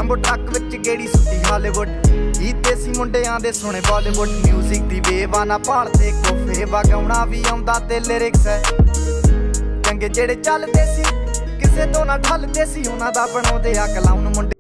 jumbo truck ਵਿੱਚ ਗੇੜੀ ਸੁੱਟੀ Hollywood ਹੀ ਦੇਸੀ ਮੁੰਡਿਆਂ ਦੇ ਸੁਣੇ ਬਾਲੀਵੁੱਡ ਮਿਊਜ਼ਿਕ ਦੀ ਵੇਵਾ ਨਾ ਭਾਲਦੇ ਕੋਫੇ ਵਗਾਉਣਾ ਵੀ ਆਉਂਦਾ ਤੇ ਲਿਰਿਕਸ ਹੈ ਚੰਗੇ ਜਿਹੜੇ ਚੱਲਦੇ ਸੀ ਕਿਸੇ ਤੋਂ ਨਾ ਠੱਲਦੇ ਸੀ ਉਹਨਾਂ ਦਾ ਬਣਾਉਂਦੇ ਆ ਕਲਾਉਣ ਮੁੰਡੇ